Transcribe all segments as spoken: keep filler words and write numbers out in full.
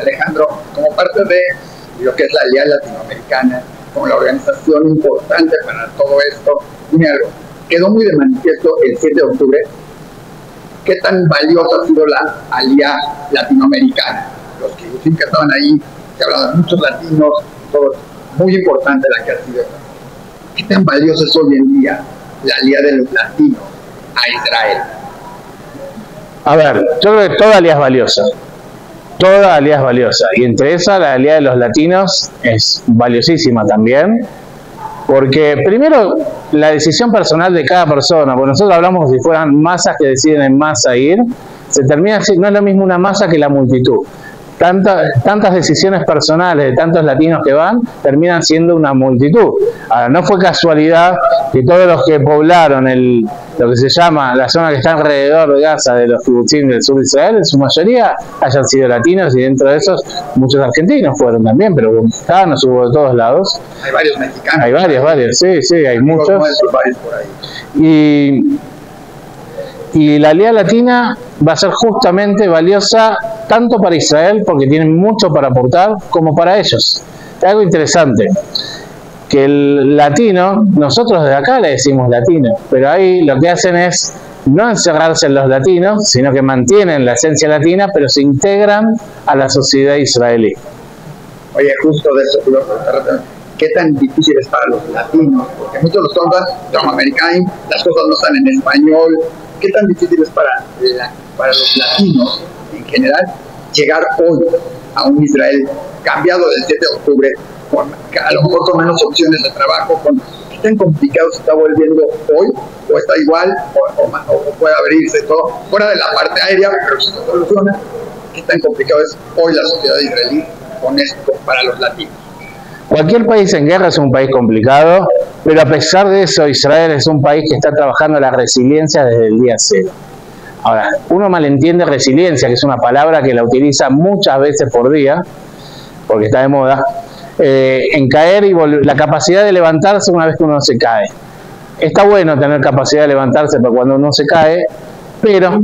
Alejandro, como parte de lo que es la Alianza Latinoamericana, como la organización importante para todo esto, dime algo, quedó muy de manifiesto el siete de octubre, ¿qué tan valiosa ha sido la Alianza Latinoamericana? Los que sí que estaban ahí, se hablan de muchos latinos, todo, muy importante la que ha sido. ¿Qué tan valiosa es hoy en día la alianza de los latinos a Israel? A ver, yo creo que toda alianza es valiosa. Toda alianza es valiosa. Y entre esas, la alianza de los latinos es valiosísima también. Porque, primero, la decisión personal de cada persona, porque nosotros hablamos como si fueran masas que deciden en masa ir, se termina así, no es lo mismo una masa que la multitud. Tanta, tantas decisiones personales de tantos latinos que van terminan siendo una multitud. Ahora, no fue casualidad que todos los que poblaron el, lo que se llama la zona que está alrededor de Gaza, de los kibutzim del sur de Israel, en su mayoría hayan sido latinos, y dentro de esos muchos argentinos fueron también, pero mexicanos hubo de todos lados. Hay varios mexicanos. Hay varios, varios, sí, sí, hay muchos. Varios por ahí. Y, y la alianza latina va a ser justamente valiosa tanto para Israel, porque tienen mucho para aportar, como para ellos. Es algo interesante, que el latino, nosotros desde acá le decimos latino, pero ahí lo que hacen es no encerrarse en los latinos, sino que mantienen la esencia latina, pero se integran a la sociedad israelí. Oye, justo de eso, ¿qué tan difícil es para los latinos? Porque muchos los cosas latinoamericanos, las cosas no están en español. ¿Qué tan difícil es para, la, para los latinos en general llegar hoy a un Israel cambiado del siete de octubre, con, a lo mejor con menos opciones de trabajo? Con, ¿qué tan complicado se está volviendo hoy? ¿O está igual? ¿O, o, o puede abrirse todo? Fuera de la parte aérea, pero si se soluciona, ¿qué tan complicado es hoy la sociedad israelí con esto para los latinos? Cualquier país en guerra es un país complicado, pero a pesar de eso, Israel es un país que está trabajando la resiliencia desde el día cero. Ahora, uno malentiende resiliencia, que es una palabra que la utiliza muchas veces por día, porque está de moda, eh, en caer y la capacidad de levantarse una vez que uno se cae. Está bueno tener capacidad de levantarse para cuando uno se cae, pero...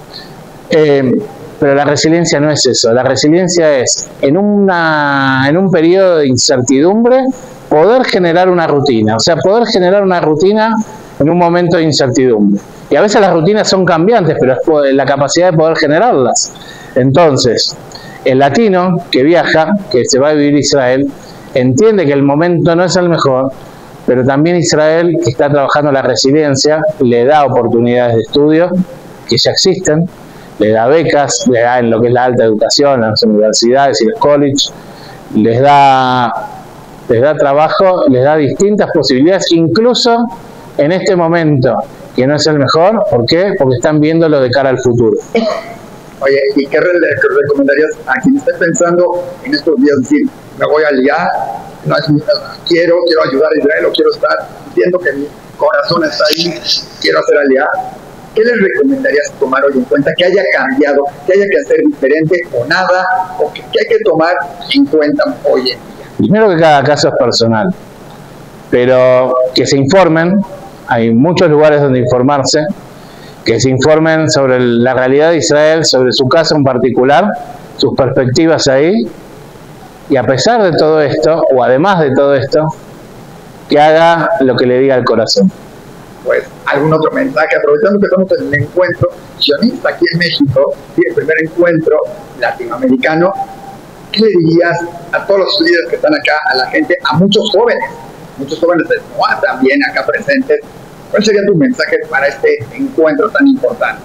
Eh, Pero la resiliencia no es eso. La resiliencia es, en, una, en un periodo de incertidumbre, poder generar una rutina. O sea, poder generar una rutina en un momento de incertidumbre. Y a veces las rutinas son cambiantes, pero es la capacidad de poder generarlas. Entonces, el latino que viaja, que se va a vivir a Israel, entiende que el momento no es el mejor, pero también Israel, que está trabajando la resiliencia, le da oportunidades de estudio que ya existen, le da becas, le da en lo que es la alta educación, las universidades y los colleges, les da, les da trabajo, les da distintas posibilidades, incluso en este momento, que no es el mejor. ¿Por qué? Porque están viéndolo de cara al futuro. Oye, ¿y qué recomendarías a quien esté pensando en estos días? Decir, me voy a liar, no es, quiero, quiero ayudar a Israel, o quiero estar, entiendo que mi corazón está ahí, quiero hacer aliar. ¿Qué les recomendarías tomar hoy en cuenta? ¿Que haya cambiado? ¿Que haya que hacer diferente o nada? ¿O que, que hay que tomar en cuenta hoy en día? Primero, que cada caso es personal, pero que se informen. Hay muchos lugares donde informarse, que se informen sobre la realidad de Israel, sobre su caso en particular, sus perspectivas ahí, y a pesar de todo esto, o además de todo esto, que haga lo que le diga el corazón. Pues algún otro mensaje, aprovechando que estamos en el encuentro sionista aquí en México, ¿sí? El primer encuentro latinoamericano, ¿qué le dirías a todos los líderes que están acá, a la gente, a muchos jóvenes, muchos jóvenes de Noa también acá presentes? ¿Cuál sería tu mensaje para este encuentro tan importante?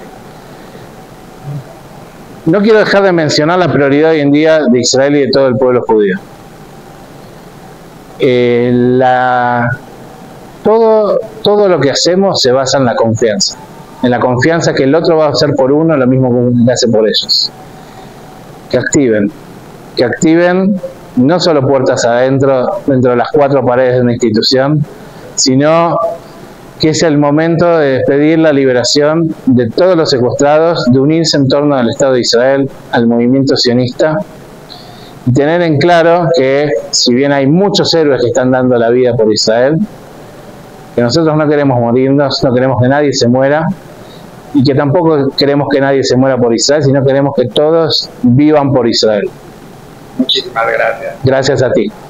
No quiero dejar de mencionar la prioridad hoy en día de Israel y de todo el pueblo judío. Eh, la... Todo, todo lo que hacemos se basa en la confianza, en la confianza que el otro va a hacer por uno lo mismo que hace por ellos. Que activen, que activen no solo puertas adentro, dentro de las cuatro paredes de una institución, sino que es el momento de pedir la liberación de todos los secuestrados, de unirse en torno al Estado de Israel, al movimiento sionista, y tener en claro que si bien hay muchos héroes que están dando la vida por Israel, que nosotros no queremos morirnos, no queremos que nadie se muera, y que tampoco queremos que nadie se muera por Israel, sino queremos que todos vivan por Israel. Muchísimas gracias. Gracias a ti.